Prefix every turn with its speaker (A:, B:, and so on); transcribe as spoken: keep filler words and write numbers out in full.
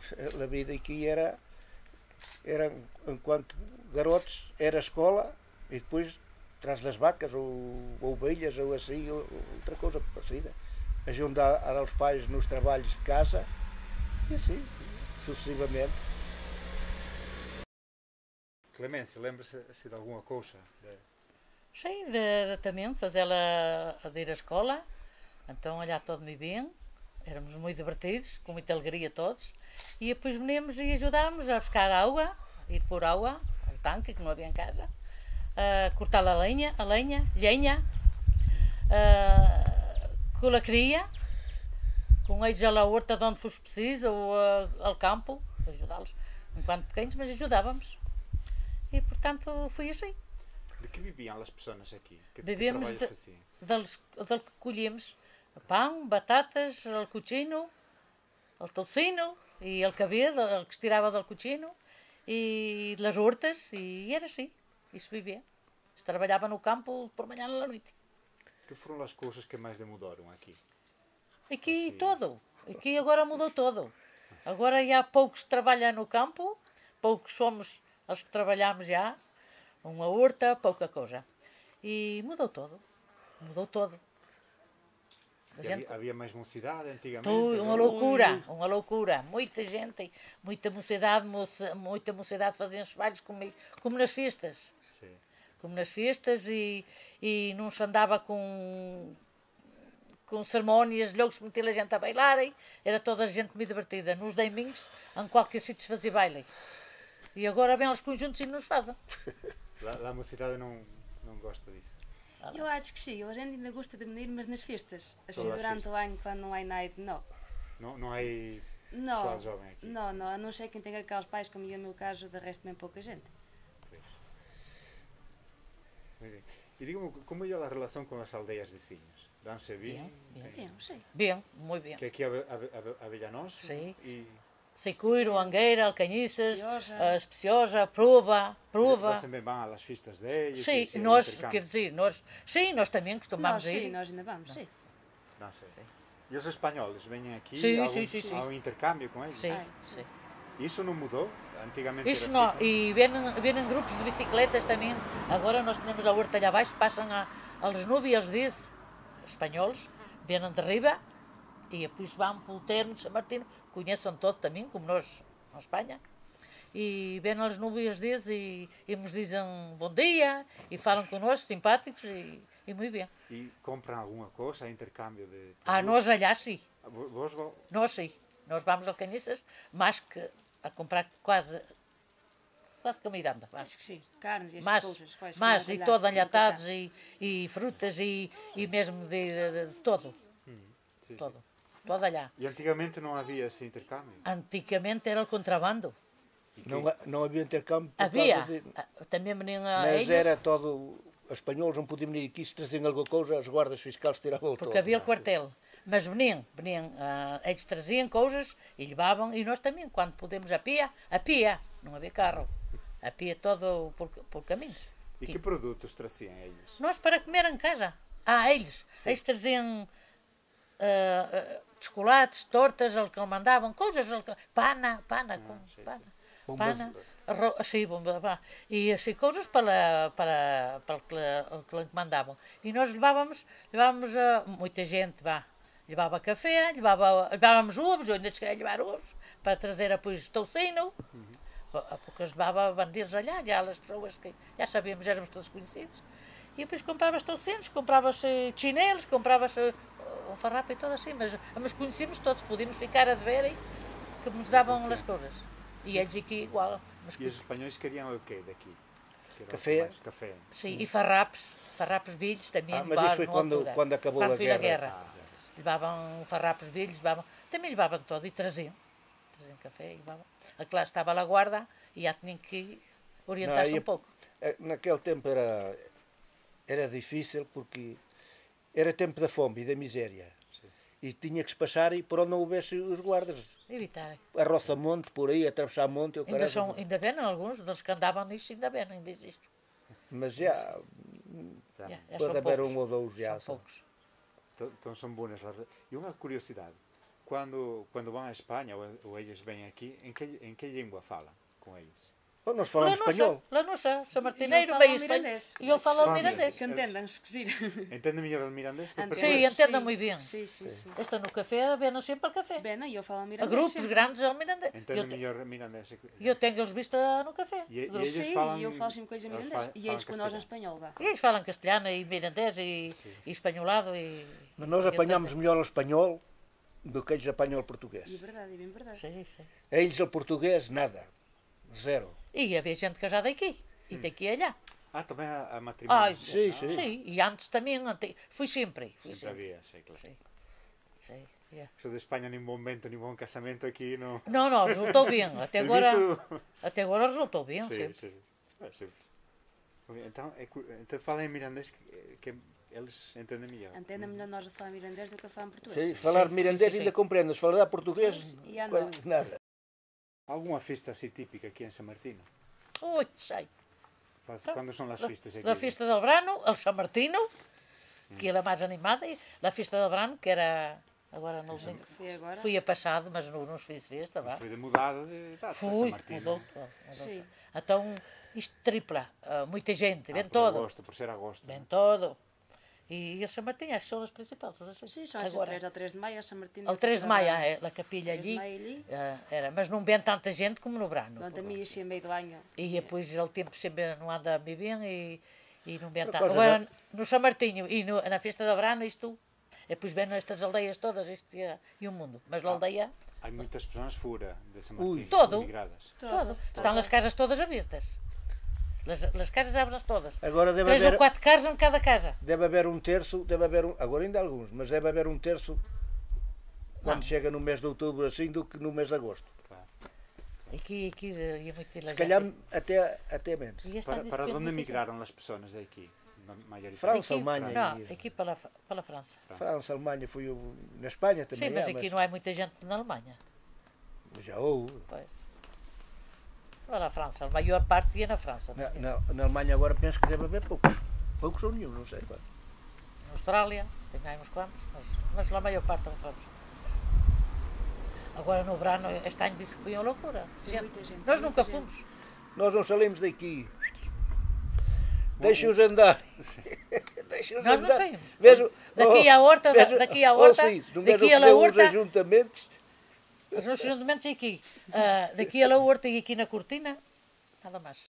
A: a vida aqui era, era, enquanto garotos, era escola e depois atrás das vacas ou, ou ovelhas ou assim, ou, outra coisa parecida. Ajudar aos pais nos trabalhos de casa e assim, sucessivamente.
B: Clemência, lembra-se assim, de alguma coisa? De...
C: Sim, de, de, também fazê-la a ir à escola, então olhar todo muito bem, éramos muito divertidos, com muita alegria todos, e depois veníamos e ajudávamos a buscar água, ir pôr água ao tanque que não havia em casa, a cortar a lenha, a lenha, lenha, a, com a cria, com eles à horta de onde fosse preciso, ou a, ao campo, ajudá-los enquanto pequenos, mas ajudávamos. E portanto foi assim.
B: De que viviam as pessoas aqui? Que,
C: Vivemos
B: que trabalhos faziam?
C: Del que colhemos pão, batatas, o cochino, o tocino e o cabelo, o que se tirava do cochino e das hortas, e era assim, isso vivia. Se trabalhava no campo por manhã e à noite.
B: Que foram as coisas que mais demudaram aqui?
C: Aqui
B: assim...
C: todo, aqui agora mudou todo. Agora há poucos que trabalham no campo, poucos somos os que trabalhamos já, uma horta, pouca coisa. E mudou todo, mudou todo.
B: Gente... Havia, havia mais mocidade antigamente?
C: Tu, uma loucura, uma loucura. Muita gente, muita mocidade, moça, muita mocidade fazia os bailes como, como nas festas. Sim. Como nas festas e, e não se andava com, com cerimónias, logo se metia a gente a bailar, era toda a gente muito divertida. Nos domingos, em qualquer sítio se fazia baile. E agora vêm os conjuntos e nos fazem.
B: Lá a mocidade não, não gosta disso.
D: Eu acho que sim, a gente ainda gosta de venir, mas nas festas. Assim, durante o ano, quando não há nada, não.
B: Não, não há
D: não,
B: pessoal jovem aqui?
D: Não, não, a não ser quem tem aqueles pais, como é o meu caso, de resto bem pouca gente.
B: Muito bem. E diga-me, como é a relação com as aldeias vizinhas? Dan-se bem?
C: Bem, bem.
D: Bem, sim.
C: Bem, muito bem.
B: Que aqui a, a, a, a Villanós?
C: Sim.
B: E...
C: Secuiro, Angueira, Alcanhiças, a Especiosa, Prova, Prova.
B: Vocês também vão às festas deles?
C: Sim, nós, quer dizer, nós, sim, nós também costumamos
D: nós,
C: ir.
D: Sim, nós ainda vamos, sim.
B: Não sei. Sim. E os espanhóis vêm aqui
C: sim,
B: algum,
C: sim, sim, sim.
B: ao intercâmbio com eles?
C: Sim,
D: Ai,
C: sim.
B: Isso não mudou? Antigamente
C: Isso
B: era
C: não,
B: assim,
C: e vêm grupos de bicicletas também. Agora nós temos a horta ali abaixo, passam a, aos nubes e eles dizem, espanhóis, vêm de riba e depois vão pelo termo de São Martino, conhecem todo também, como nós na Espanha, e vêm aos nubes deles e, e nos dizem bom dia e falam connosco, simpáticos e, e muito bem.
B: E compram alguma coisa a intercâmbio de...
C: Ah, nós allá sim.
B: Vos vão?
C: Nós sim. Nós vamos ao Canhiças, mais que a comprar quase, quase que a Miranda.
D: Acho que sim. Carnes e estas
C: mas,
D: coisas. Quais
C: mas e todo enlatados
D: tá.
C: e, e frutas e, e mesmo de, de, de todo.
B: Hum, sim,
C: todo.
B: Sim.
C: Todo allá.
B: E antigamente não havia esse intercâmbio?
C: Antigamente era o contrabando.
A: Não, não havia intercâmbio por
C: havia.
A: causa de...
C: Também veniam a
A: Mas
C: eles.
A: era todo... Os espanhóis não podiam venir aqui, se traziam alguma coisa, as guardas fiscais tiravam
C: Porque
A: todo.
C: havia o quartel. Mas veniam, veniam uh, eles traziam coisas e levavam, e nós também, quando podemos a pia, a pia, não havia carro. A pia todo por, por caminhos.
B: E que produtos traziam eles?
C: Nós para comer em casa. Ah, eles. Sim. Eles traziam... Uh, uh, chocolates, tortas, eles que mandavam, coisas, pana, pana, ah, com, pana, pana, ro, assim, bomba, e assim, coisas para, para, para o que, que mandavam. E nós levávamos, levávamos uh, muita gente, vá, levava café, levava, levávamos ovos, eu ainda cheguei a levar ovos, para trazer depois toucino, uhum. Porque as levava bandeiras allá, e as pessoas que já sabíamos, éramos todos conhecidos, e depois comprava-se toucinos, comprava-se chinelos, comprava-se um farrapo e tudo assim, mas, mas conhecíamos todos, podíamos ficar a ver e que nos davam as coisas. E eles aqui igual. Mas
B: e os espanhóis queriam o quê daqui?
A: Café?
B: Café.
C: Sim, e farrapos, farrapos bilhos também.
A: Ah, mas isso foi quando, quando acabou
C: quando
A: a guerra.
C: a guerra. Ah, levavam farrapos bilhos, levavam, também levavam todo e traziam. Traziam café e levavam. A classe estava lá guarda e já tinham que orientar-se um pouco.
A: Naquele tempo era, era difícil porque era tempo da fome e da miséria. Sim. E tinha que se passar e por onde não houvesse os guardas.
C: Evitarem.
A: A roça monte, por aí, atravessar monte.
C: Ainda, são, ainda bem, alguns dos que andavam nisso, ainda bem, ainda existe.
A: Mas já, já, já pode haver um ou dois já.
C: São poucos.
B: Então, então são boas. E uma curiosidade, quando, quando vão à Espanha ou, ou eles vêm aqui, em que, em que língua falam com eles?
A: Ou nós falamos espanhol.
C: Lanussa, São Martineiro,
D: E eu
C: meio
D: falo
C: espanhol.
D: mirandês.
C: E eu falo
B: Sim.
C: mirandês.
D: Que entendam-se, que giro.
B: Entende melhor o mirandês que o
D: Entendo.
C: Sim,
B: português?
C: entenda
D: Sim.
C: muito bem.
D: Sim, sim, sim.
C: Esta no café, vêm sempre para café.
D: Bem, não, eu falo
C: A
D: mirandês.
C: grupos
D: sempre.
C: grandes é o mirandês.
B: Entende
C: Eu te-
B: melhor mirandês. que-
C: E eu tenho-los visto no café.
B: E- e
C: Grupos.
B: eles
D: Sim,
B: falam-
D: e eu falo sempre coisa
B: eles
D: mirandês.
B: fa-
D: E
B: falam
D: eles com nós em
B: castelhano.
D: espanhol, vá.
C: E eles falam castelhano e mirandês e, e espanholado e...
A: Mas nós
C: e
A: apanhamos
C: entendem.
A: melhor o espanhol do que eles apanham o
D: E é
A: português.
D: verdade, é bem verdade.
C: Sim, sim.
A: Eles o português, nada. Zero.
C: E havia gente casada aqui. E daqui a lá.
B: Ah, também há, há matrimónios.
C: Ai,
A: Sim,
B: Ah,
A: sim.
C: Sim, e antes também, ante- fui sempre. Fui
B: Sempre
C: sempre.
B: havia, sei, claro.
C: Sim, sim. yeah.
B: Isso de Espanha, nem bom vento, nem bom casamento aqui, não...
C: Não, não, resultou bem. Até agora,
B: Evito-
C: até agora resultou bem,
B: Sim,
C: sempre.
B: sim. É, sempre. Então, é, cu- então fala em mirandês que, que eles entendem melhor.
D: Entenda melhor nós a falar mirandês do que a falar
A: Sim,
D: português.
A: falar
C: Sim,
A: mirandês
C: sim, sim,
A: ainda
C: sim.
A: compreendes. Falar português,
D: E já não.
A: quase nada.
B: Alguma festa assim típica aqui em San Martino?
C: Ui, sei.
B: Faz-
C: Então,
B: Quando são as
C: La,
B: festas aqui?
C: la fiesta del verano, el San Martino, que era mais animada, e la fiesta del verano, que era, agora não lembro,
D: Foi agora?
C: fui a passado, mas não, não fiz festa, vá.
B: Foi de mudada de data, San
C: Fui,
B: Martino.
C: mudou, mudou.
D: Sim.
C: Então, isto tripla, ah, muita gente,
B: Ah,
C: vem
B: por
C: todo,
B: agosto, por ser agosto.
C: vem todo. E, e o São Martinho, acho que são as principais. todas as-
D: Sim, são estas
C: agora,
D: três, ao três de maio, São Martino.
C: ao três de maio, é, a capilha
D: três de
C: allí,
D: maio ali.
C: ah, era, mas não vem tanta gente como no verano.
D: Durante a mim, este meio do ano.
C: E depois ele tempo sempre não anda bem bem e, e não vem
A: Por
C: tanto.
A: causa
C: Agora,
A: da-
C: no São Martinho e no, na festa da verano, isto, e depois vem nestas aldeias todas, isto e, a- e o mundo. Mas a aldeia,
B: Há muitas pessoas fora de San
A: Ui.
B: Martino.
C: Todo.
B: Migradas.
C: todo. Estão as casas todas abertas. As, as casas abrem todas.
A: Agora deve
C: Três
A: haver,
C: ou quatro casas em cada casa.
A: deve haver um terço, deve haver um, agora ainda há alguns, mas deve haver um terço quando
C: Não.
A: chega no mês de outubro assim do que no mês de agosto.
B: Claro.
C: Aqui, aqui ia muito
A: Se calhar até, até menos.
B: Para, para onde migraram as pessoas daqui? Ma- maioritariamente?
A: França, Alemanha.
C: Não,
A: e-
C: aqui para, a- para a França.
A: França, Alemanha, fui eu, na Espanha também.
C: Sim, mas
A: é,
C: aqui não há muita gente na Alemanha.
A: Já houve.
C: Pois. Para a França, a maior parte ia na França.
A: Na, na, na Alemanha agora penso que deve haver poucos. Poucos ou nenhum, não sei. pá.
C: Na Austrália, tem aí uns quantos, mas, mas a maior parte é na França. Agora no verano, este ano disse que foi uma loucura.
D: Tem
C: Gente,
D: muita gente,
C: nós
D: muita
C: nunca
D: gente.
C: fomos.
A: Nós não saímos daqui. Deixem-os andar. Deixem-os
C: Nós não
A: andar.
C: saímos.
A: Vejo,
C: Daqui
A: oh,
C: à horta, da-
A: vejo-
C: daqui à
A: oh,
C: horta,
A: sim, não vejo
C: daqui à
A: que deu
C: horta.
A: os ajuntamentos.
C: Os nossos juntamentos aqui. Ah, daqui a la horta e aqui na cortina, nada mais.